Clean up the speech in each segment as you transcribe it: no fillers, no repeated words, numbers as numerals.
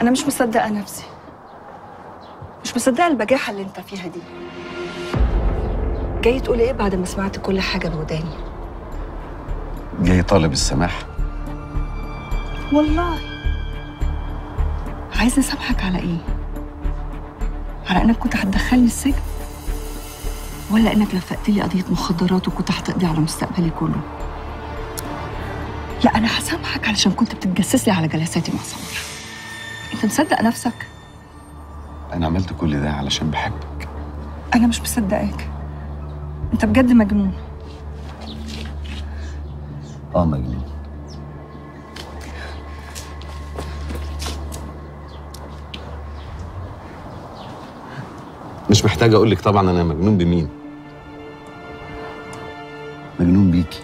أنا مش مصدقة نفسي، مش مصدقة البجاحة اللي أنت فيها دي. جاي تقول إيه بعد ما سمعت كل حاجة بوداني؟ جاي طالب السماح. والله عايزة أسامحك على إيه؟ على إنك كنت هتدخلني السجن؟ ولا إنك لفقت لي قضية مخدرات وكنت هتقضي على مستقبلي كله؟ لا، أنا هسامحك علشان كنت بتتجسس لي على جلساتي مع سمر. أنت مصدق نفسك؟ أنا عملت كل ده علشان بحبك. أنا مش مصدقاك. أنت بجد مجنون. مجنون. مش محتاج أقول لك طبعا أنا مجنون بمين. مجنون بيكي.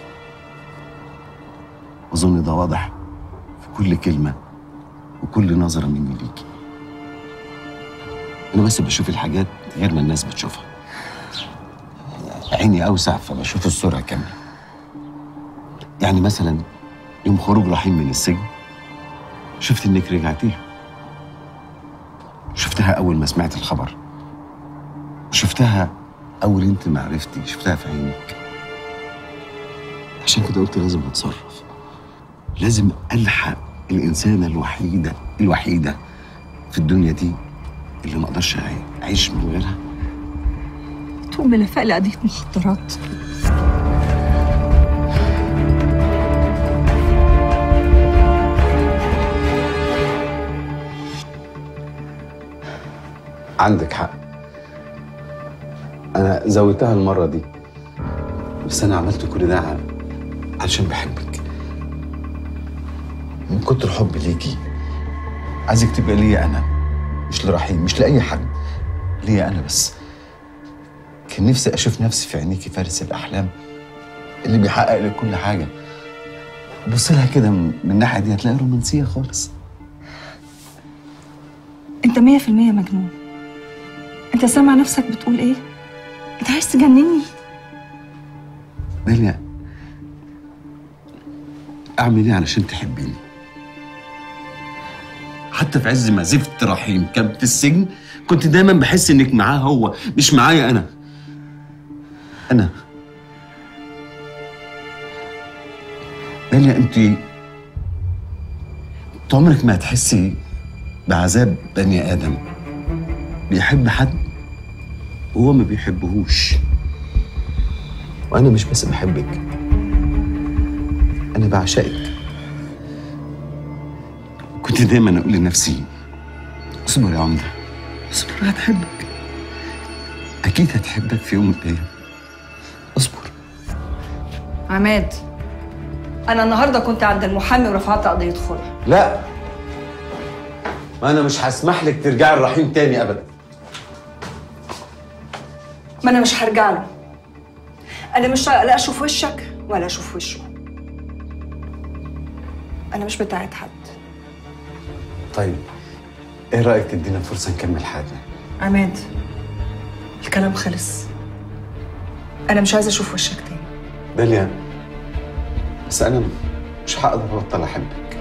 أظن ده واضح في كل كلمة وكل نظرة مني ليكي. أنا بس بشوف الحاجات غير ما الناس بتشوفها. عيني أوسع فبشوف الصورة كاملة. يعني مثلا يوم خروج رحيم من السجن شفت إنك رجعتيها. شفتها أول ما سمعت الخبر. شفتها أول أنت ما عرفتي، شفتها في عينك. عشان كده قلت لازم أتصرف. لازم ألحق الإنسانة الوحيدة في الدنيا دي اللي ما أقدرش أعيش من غيرها. تقوم بلفق لي قضية مخدرات. عندك حق. أنا زودتها المرة دي، بس أنا عملت كل ده علشان بحبك. من كتر حبي ليكي عايزك تبقى ليا أنا، مش لرحيم، مش لأي حد، ليا أنا بس. كان نفسي أشوف نفسي في عينيكي فارس الأحلام اللي بيحقق لك كل حاجة. بص لها كده من الناحية دي هتلاقي رومانسية خالص. أنت 100% مجنون. أنت سامع نفسك بتقول إيه؟ أنت عايز تجنني؟ داليا، أعمل إيه علشان تحبيني؟ حتى في عز ما زفت رحيم كان في السجن كنت دايما بحس إنك معاه هو، مش معايا أنا. داليا، أنت عمرك ما هتحسي بعذاب بني آدم بيحب حد وهو ما بيحبهوش. وأنا مش بس بحبك، أنا بعشقك. كنت دايما أقول لنفسي اصبر يا عمدة، اصبر، هتحبك. أكيد هتحبك في يوم من الأيام. اصبر. عماد، أنا النهاردة كنت عند المحامي ورفعت قضية خلع. لا، ما أنا مش هسمح لك ترجعي الرحيم تاني أبدا. ما أنا مش هرجع له. أنا مش طايقة لا أشوف وشك ولا أشوف وشه. أنا مش بتاعت حد. طيب إيه رأيك تدينا فرصة نكمل حياتنا؟ عماد، الكلام خلص. أنا مش عايزة أشوف وشك تاني. داليا، بس أنا مش هقدر أبطل أحبك.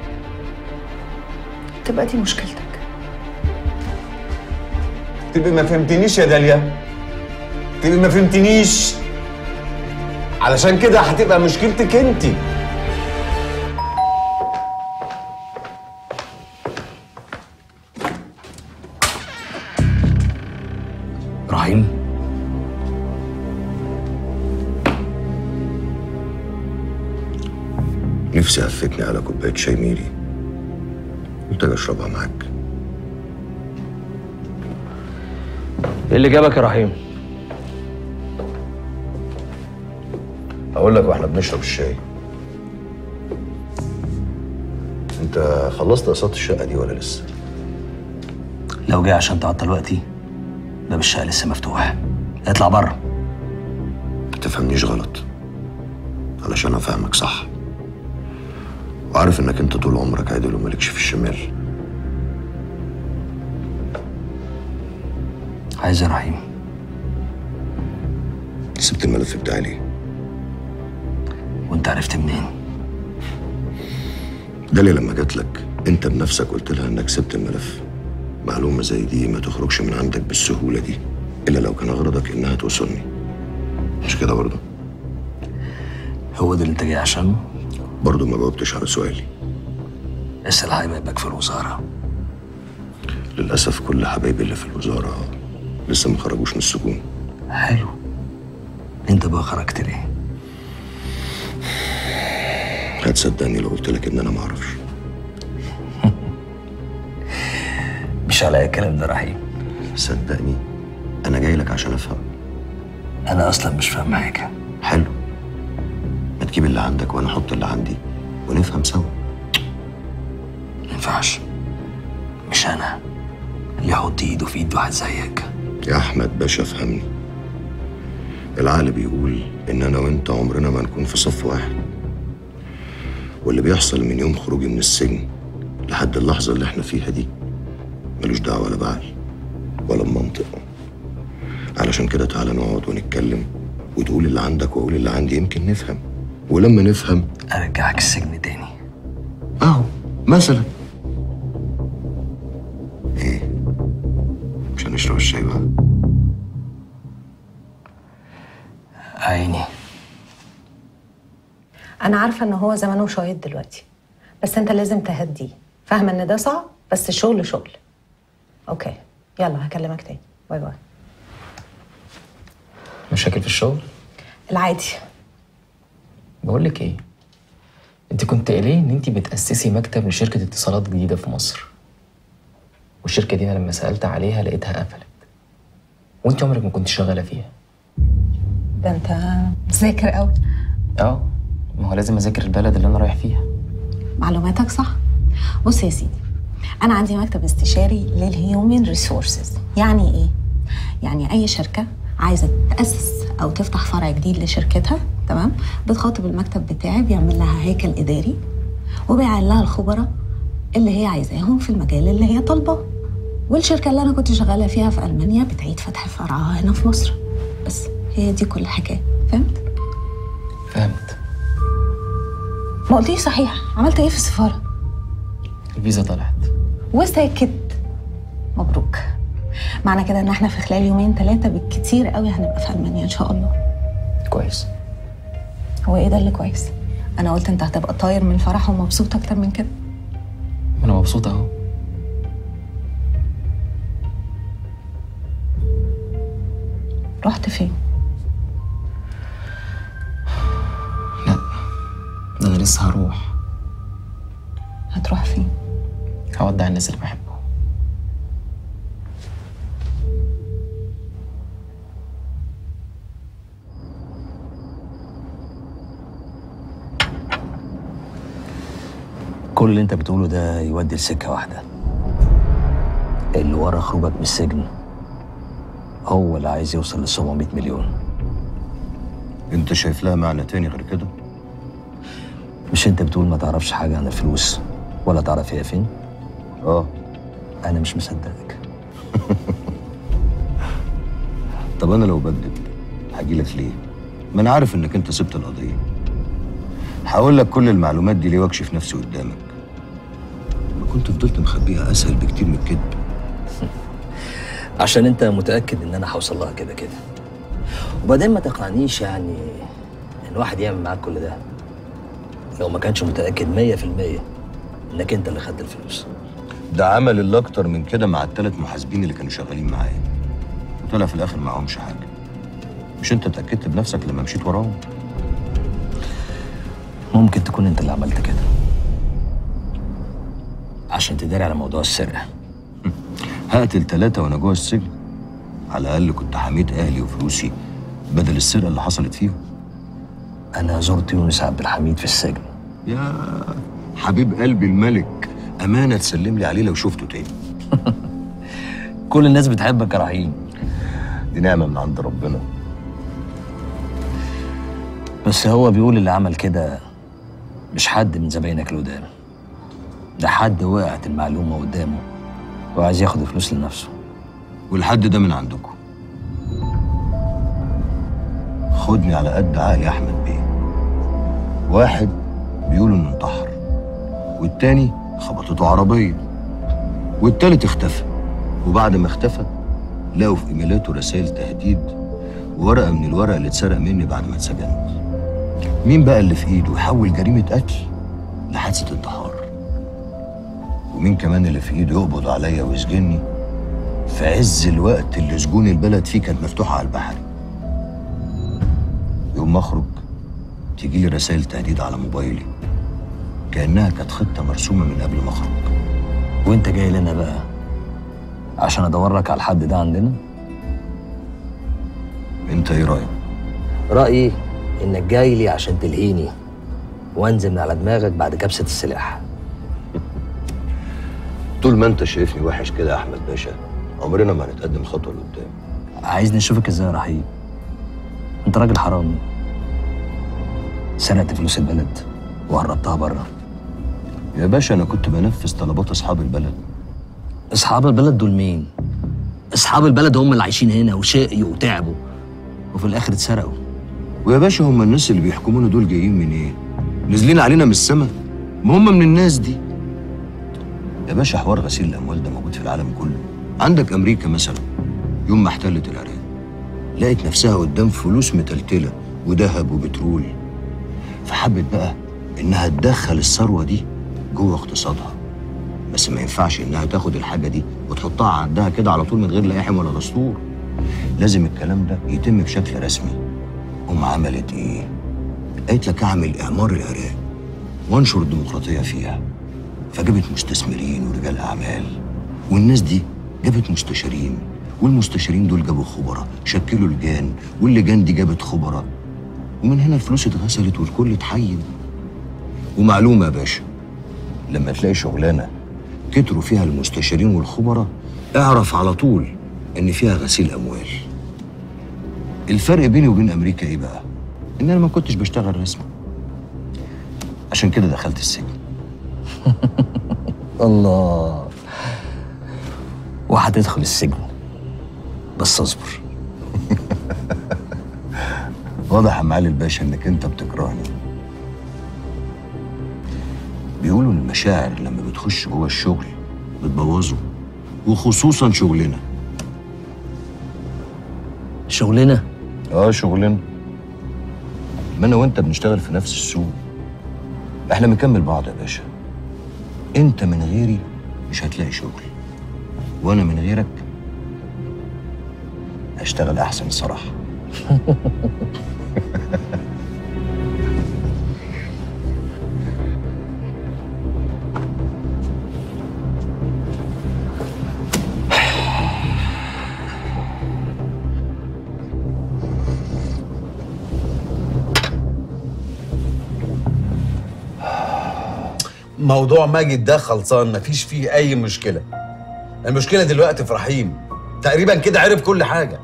تبقى دي مشكلتك. تبقى ما فهمتنيش يا داليا، تبقى ما فهمتنيش. علشان كده هتبقى مشكلتك انت. رحيم، نفسي هفتني على كوباية شاي ميري، قلت اجي اشربها معاك. ايه اللي جابك يا رحيم؟ اقول لك واحنا بنشرب الشاي، انت خلصت اقساط الشقة دي ولا لسه؟ لو جاي عشان تعطل وقتي، باب الشقة لسه مفتوح. اطلع بره. ما تفهمنيش غلط، علشان افهمك صح، وعارف انك انت طول عمرك عادل ومالكش في الشمال. عايز يا رحيم؟ سبت الملف بتاعي ليه؟ وانت عرفت منين؟ داليا لما جات لك انت بنفسك قلت لها انك سبت الملف. معلومة زي دي ما تخرجش من عندك بالسهولة دي إلا لو كان غرضك إنها توصلني. مش كده برضه؟ هو ده اللي انت جاي عشانه؟ برضه ما جاوبتش على سؤالي. اسأل حبايبك في الوزارة. للأسف كل حبايبي اللي في الوزارة لسه ما خرجوش من السجون. حلو. انت بقى خرجت ليه؟ هتصدقني لو قلت لك إن أنا ما أعرفش. مش على الكلام ده رحيم. صدقني أنا جاي لك عشان أفهم. أنا أصلا مش فاهم حاجة. حلو. ما تجيب اللي عندك وأنا أحط اللي عندي ونفهم سوا. ما ينفعش. مش أنا اللي يحط إيده في إيد واحد زيك. يا أحمد باشا فهمني. العقل بيقول إن أنا وأنت عمرنا ما نكون في صف واحد. واللي بيحصل من يوم خروجي من السجن لحد اللحظة اللي احنا فيها دي ملوش دعوة لا بعقل ولا بمنطق. علشان كده تعالى نقعد ونتكلم وتقول اللي عندك وأقول اللي عندي، يمكن نفهم. ولما نفهم أرجعك السجن تاني. أهو مثلا. إيه؟ مش هنشرب الشاي بقى؟ عيني. أنا عارفة إن هو زمانه شايط دلوقتي، بس أنت لازم تهديه. فاهمة إن ده صعب، بس شغل شغل. أوكي، يلا هكلمك تاني. باي باي. مشاكل في الشغل؟ العادي. بقول لك ايه، انت كنت قايله ان انت بتأسسي مكتب لشركة اتصالات جديدة في مصر، والشركة دي انا لما سألت عليها لقيتها قفلت، وانت عمرك ما كنت شغالة فيها. ده أنت مذاكر قوي. ما هو لازم اذاكر البلد اللي انا رايح فيها. معلوماتك صح. بص يا سيدي، أنا عندي مكتب استشاري للهيومن ريسورسز. يعني إيه؟ يعني أي شركة عايزة تأسس أو تفتح فرع جديد لشركتها، تمام؟ بتخاطب المكتب بتاعي، بيعمل لها هيكل إداري وبيعين لها الخبراء اللي هي عايزاهم في المجال اللي هي طالباه. والشركة اللي أنا كنت شغالة فيها في ألمانيا بتعيد فتح فرعها هنا في مصر. بس هي دي كل الحكاية. فهمت؟ فهمت. ما قلتيش صحيح، عملت إيه في السفارة؟ الفيزا طلعت. وساكت. مبروك. معنى كده ان احنا في خلال يومين 3 بالكتير قوي هنبقى في المانيا ان شاء الله. كويس. هو ايه ده اللي كويس؟ انا قلت انت هتبقى طاير من فرح ومبسوط اكتر من كده. انا مبسوط اهو. رحت فين؟ لا، ده انا لسه هروح. هتروح فين؟ هودع الناس اللي بحبهم. كل اللي انت بتقوله ده يودي لسكة واحدة. اللي ورا خروجك من السجن هو اللي عايز يوصل ل 700 مليون. أنت شايف لها معنى تاني غير كده؟ مش انت بتقول ما تعرفش حاجة عن الفلوس ولا تعرف هي فين؟ أنا مش مصدقك. طب أنا لو بكذب هجيلك ليه؟ ما أنا عارف إنك أنت سبت القضية. هقول لك كل المعلومات دي ليه واكشف نفسي قدامك؟ ما كنت فضلت مخبيها أسهل بكتير من الكذب. عشان انت متأكد ان انا هوصل لها كده كده. وبعدين ما تقنعنيش يعني ان واحد يعمل معاك كل ده لو ما كانش متأكد 100% انك انت اللي خدت الفلوس. ده عمل اللي أكتر من كده مع ال3 محاسبين اللي كانوا شغالين معايا، وطلع في الآخر معهمش حاجة. مش أنت اتأكدت بنفسك لما مشيت وراهم؟ ممكن تكون انت اللي عملت كده عشان تداري على موضوع السرقة. هقتل 3 وأنا جوه السجن؟ على الأقل كنت حميت أهلي وفلوسي بدل السرقة اللي حصلت فيهم. أنا زرت يونس عبد الحميد في السجن. يا حبيب قلبي الملك، أمانة تسلم لي عليه لو شفته تاني. كل الناس بتحبك يا رحيم. دي نعمة من عند ربنا. بس هو بيقول اللي عمل كده مش حد من زباينك القدام، ده حد وقعت المعلومة قدامه وعايز ياخد فلوس لنفسه. والحد ده من عندكم؟ خدني على قد عقلي يا أحمد بيه. واحد بيقولوا إنه انتحر، والتاني خبطته عربيه، والتالت اختفى. وبعد ما اختفى لقوا في ايميلاته رسائل تهديد وورقه من الورق اللي اتسرق مني بعد ما اتسجنت. مين بقى اللي في ايده يحول جريمه قتل لحادثه انتحار؟ ومين كمان اللي في ايده يقبض عليا ويسجني في عز الوقت اللي سجون البلد فيه كانت مفتوحه على البحر؟ يوم ما اخرج تيجي لي رسائل تهديد على موبايلي كانها كانت خطه مرسومه من قبل ما اخرج. وانت جاي لنا بقى عشان ادور لك على الحد ده عندنا؟ انت ايه رايك؟ رايي انك جاي لي عشان تلهيني وانزل من على دماغك بعد كبسه السلاح. طول ما انت شايفني وحش كده يا احمد باشا عمرنا ما هنتقدم خطوه لقدام. عايزني اشوفك ازاي يا رحيم؟ انت راجل حرامي، سرقت فلوس البلد وهربتها بره. يا باشا انا كنت بنفذ طلبات اصحاب البلد. اصحاب البلد دول مين؟ اصحاب البلد هم اللي عايشين هنا وشقيوا وتعبوا وفي الاخر اتسرقوا. ويا باشا هم الناس اللي بيحكمونا دول جايين من ايه؟ نازلين علينا من السما؟ ما هم من الناس دي. يا باشا حوار غسيل الاموال ده موجود في العالم كله. عندك امريكا مثلا يوم ما احتلت العراق لقت نفسها قدام فلوس متلتله وذهب وبترول، فحبت بقى انها تدخل الثروه دي جوه اقتصادها. بس ما ينفعش انها تاخد الحاجه دي وتحطها عندها كده على طول من غير لائحه ولا دستور. لازم الكلام ده يتم بشكل رسمي. عملت ايه؟ قالت لك اعمل اعمار العراق وانشر الديمقراطيه فيها. فجابت مستثمرين ورجال اعمال، والناس دي جابت مستشارين، والمستشارين دول جابوا خبراء شكلوا لجان، واللجان دي جابت خبراء، ومن هنا الفلوس اتغسلت والكل اتحين. ومعلومه يا باشا، لما تلاقي شغلانه كتروا فيها المستشارين والخبراء اعرف على طول ان فيها غسيل اموال. الفرق بيني وبين امريكا ايه بقى؟ ان انا ما كنتش بشتغل رسمي، عشان كده دخلت السجن. الله، وهتدخل السجن بس اصبر. واضح يا معالي الباشا انك انت بتكرهني. بيقولوا ان المشاعر لما بتخش جوه الشغل بتبوظه، وخصوصا شغلنا. شغلنا؟ شغلنا. ما انا وانت بنشتغل في نفس السوق، احنا بنكمل بعض يا باشا. انت من غيري مش هتلاقي شغل، وانا من غيرك هشتغل احسن الصراحه. موضوع ماجد ده خلصان، مفيش فيه أي مشكلة. المشكلة دلوقتي في رحيم، تقريبا كده عرف كل حاجة.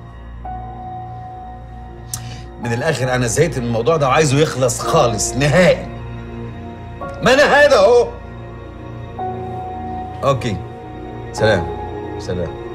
من الآخر أنا زهقت من الموضوع ده وعايزه يخلص خالص نهائي. ما أنا هذا أهو. أوكي، سلام سلام.